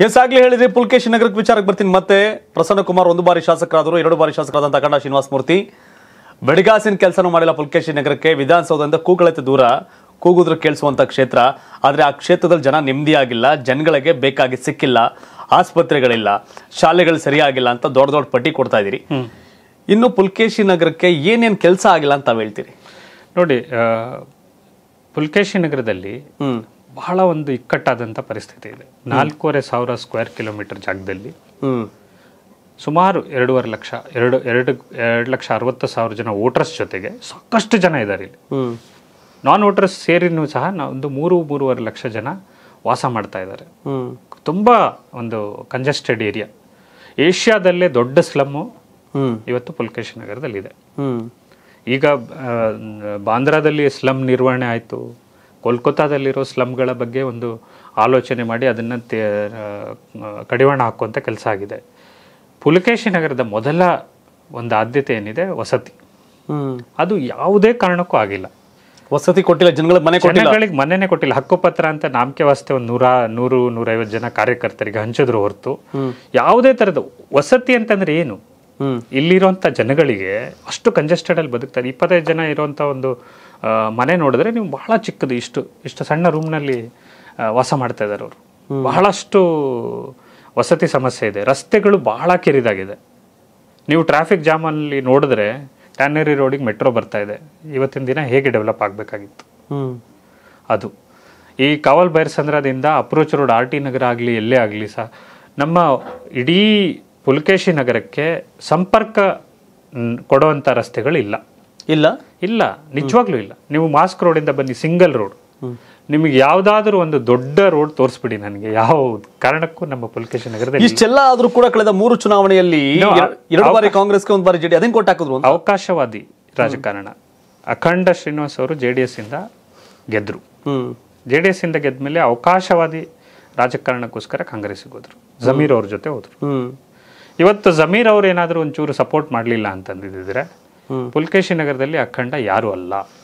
S ಆಗ್ಲೇ ಹೇಳಿದ್ರಿ ಪುಲಕೇಶಿ ನಗರಕ್ಕೆ ವಿಚಾರಕ್ಕೆ ಬರ್ತೀನಿ. ಮತ್ತೆ ಪ್ರಸನ್ನ ಕುಮಾರ್ 1 ಬಾರಿ ಶಾಸಕರಾದರು, 2 ಬಾರಿ ಶಾಸಕರಾದಂತ ಅಖಂಡ ಶ್ರೀನಿವಾಸ ಮೂರ್ತಿ ಬೆಡಗಾಸಿನ ಕೆಲಸನೂ ಮಾಡಿಲ್ಲ. ಪುಲಕೇಶಿ ನಗರಕ್ಕೆ ವಿಧಾನಸೌಧದಿಂದ ಕೂಗಳತೆ ದೂರ ಕೂಗುದ್ರು ಕೇಳಿಸುವಂತ ಕ್ಷೇತ್ರ. ಆದ್ರೆ ಆ ಕ್ಷೇತ್ರದಲ್ಲಿ ಜನ ನೆಮ್ಮದಿಯಾಗಿಲ್ಲ, ಜನಗಳಿಗೆ ಬೇಕಾಗಿ ಸಿಕ್ಕಿಲ್ಲ, ಆಸ್ಪತ್ರೆಗಳಿಲ್ಲ, ಶಾಲೆಗಳು ಸರಿಯಾಗಿಲ್ಲ ಅಂತ ದೊಡ್ಡ ಪಟ್ಟಿ ಕೊಡ್ತಾ ಇದೀರಿ. ಇನ್ನು ಪುಲಕೇಶಿ ನಗರಕ್ಕೆ ಏನೇನ್ ಕೆಲಸ ಆಗಿಲ್ಲ ಅಂತ ತಾವ್ ಹೇಳ್ತೀರಿ? ನೋಡಿ, ಪುಲಕೇಶಿ ನಗರದಲ್ಲಿ ಬಹಳ ಒಂದು ಇಕ್ಕಟ್ಟಾದಂಥ ಪರಿಸ್ಥಿತಿ ಇದೆ. 4,500 ಸ್ಕ್ವೇರ್ ಕಿಲೋಮೀಟರ್ ಜಾಗದಲ್ಲಿ ಸುಮಾರು 2,60,000 ಜನ ವೋಟರ್ಸ್ ಜೊತೆಗೆ ಸಾಕಷ್ಟು ಜನ ಇದ್ದಾರೆ. ಇಲ್ಲಿ ನಾನ್ ವೋಟರ್ಸ್ ಸೇರಿನೂ ಸಹ ಒಂದು 3-3.5 ಲಕ್ಷ ಜನ ವಾಸ ಮಾಡ್ತಾ ಇದ್ದಾರೆ. ತುಂಬಾ ಒಂದು ಕಂಜೆಸ್ಟೆಡ್ ಏರಿಯಾ. ಏಷ್ಯಾದಲ್ಲೇ ದೊಡ್ಡ ಸ್ಲಮ್ಮು ಇವತ್ತು ಪುಲಕೇಶಿ ನಗರದಲ್ಲಿ ಇದೆ. ಈಗ ಬಾಂದ್ರಾದಲ್ಲಿ ಸ್ಲಮ್ ನಿರ್ವಹಣೆ ಆಯಿತು. ಕೋಲ್ಕತ್ತಾದಲ್ಲಿರೋ ಸ್ಲಮ್ಗಳ ಬಗ್ಗೆ ಒಂದು ಆಲೋಚನೆ ಮಾಡಿ ಅದನ್ನು ಕಡಿವಾಣ ಹಾಕುವಂಥ ಕೆಲಸ ಆಗಿದೆ. ಪುಲಕೇಶಿ ನಗರದ ಮೊದಲ ಒಂದು ಆದ್ಯತೆ ಏನಿದೆ, ವಸತಿ. ಅದು ಯಾವುದೇ ಕಾರಣಕ್ಕೂ ಆಗಿಲ್ಲ. ವಸತಿ ಕೊಟ್ಟಿಲ್ಲ, ಜನಗಳಿಗೆ ಮನೆನೇ ಕೊಟ್ಟಿಲ್ಲ. ಹಕ್ಕುಪತ್ರ ಅಂತ ನಾಮಕೆ ವಾಸ್ತೆ ಒಂದು 100-150 ಜನ ಕಾರ್ಯಕರ್ತರಿಗೆ ಹಂಚಿದ್ರು ಹೊರತು ಯಾವುದೇ ತರದ ವಸತಿ ಅಂತಂದ್ರೆ ಏನು? ಇಲ್ಲಿರುವಂತ ಜನಗಳಿಗೆ ಅಷ್ಟು ಕಂಜೆಸ್ಟೆಡ್ ಅಲ್ಲಿ ಬದುಕ್ತಾರೆ. 25 ಜನ ಇರುವಂತ ಒಂದು ಮನೆ ನೋಡಿದ್ರೆ ನೀವು ಬಹಳ ಚಿಕ್ಕದು, ಇಷ್ಟು ಸಣ್ಣ ರೂಮ್ನಲ್ಲಿ ವಾಸ ಮಾಡ್ತಾ ಇದ್ದಾರೆ ಅವರು. ಬಹಳಷ್ಟು ವಸತಿ ಸಮಸ್ಯೆ ಇದೆ. ರಸ್ತೆಗಳು ಬಹಳ ಕಿರಿದಾಗಿದೆ. ನೀವು ಟ್ರಾಫಿಕ್ ಜಾಮ್ ಅಲ್ಲಿ ನೋಡಿದ್ರೆ ಟ್ಯಾನರಿ ರೋಡಿಗೆ ಮೆಟ್ರೋ ಬರ್ತಾ ಇದೆ. ಇವತ್ತಿನ ದಿನ ಹೇಗೆ ಡೆವಲಪ್ ಆಗಬೇಕಾಗಿತ್ತು ಅದು. ಈ ಕಾವಲ್ ಬೈರಸಂದ್ರದಿಂದ ಅಪ್ರೋಚ್ ರೋಡ್ RT ನಗರ ಆಗಲಿ ಎಲ್ಲೇ ಆಗಲಿ ಸಹ ನಮ್ಮ ಇಡೀ ಪುಲಕೇಶಿ ನಗರಕ್ಕೆ ಸಂಪರ್ಕ ಕೊಡುವಂಥ ರಸ್ತೆಗಳು ಇಲ್ಲ. ನಿಜವಾಗ್ಲೂ ಇಲ್ಲ. ನೀವು ಮಾಸ್ಕ್ ರೋಡಿಂದ ಬನ್ನಿ, ಸಿಂಗಲ್ ರೋಡ್. ನಿಮಗೆ ಯಾವ್ದಾದ್ರು ಒಂದು ದೊಡ್ಡ ರೋಡ್ ತೋರಿಸ್ಬಿಡಿ ನನಗೆ. ಯಾವ ಕಾರಣಕ್ಕೂ ನಮ್ಮ ಪುಲಕೇಶಿ ನಗರದಲ್ಲಿ ಇಷ್ಟೆಲ್ಲ ಆದ್ರೂ ಕೂಡ ಕಳೆದ 3 ಚುನಾವಣೆಯಲ್ಲಿ 2 ಬಾರಿ ಕಾಂಗ್ರೆಸ್ಗೆ 1 ಬಾರಿ JDS ಅದೇನ್ ಕೊಟ್ಟು ಹಾಕಿದ್ರು? ಅವಕಾಶವಾದಿ ರಾಜಕಾರಣ. ಅಖಂಡ ಶ್ರೀನಿವಾಸ್ ಅವರು JDS ಇಂದ ಗೆದ್ರು. JDS ಇಂದ ಗೆದ್ಮೇಲೆ ಅವಕಾಶವಾದಿ ರಾಜಕಾರಣಕ್ಕೋಸ್ಕರ ಕಾಂಗ್ರೆಸ್ಗೆ ಹೋದ್ರು. ಜಮೀರ್ ಅವ್ರ ಜೊತೆ ಹೋದ್ರು. ಇವತ್ತು ಜಮೀರ್ ಅವ್ರು ಏನಾದ್ರು ಒಂಚೂರು ಸಪೋರ್ಟ್ ಮಾಡ್ಲಿಲ್ಲ ಅಂತಂದಿದ್ರೆ ಪುಲಕೇಶಿ ನಗರದಲ್ಲಿ ಅಖಂಡ ಯಾರು ಅಲ್ಲ.